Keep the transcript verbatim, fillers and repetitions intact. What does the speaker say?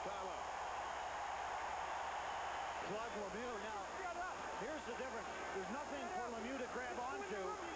Timeout. Claude Lemieux now. Here's the difference. There's nothing for Lemieux to grab onto.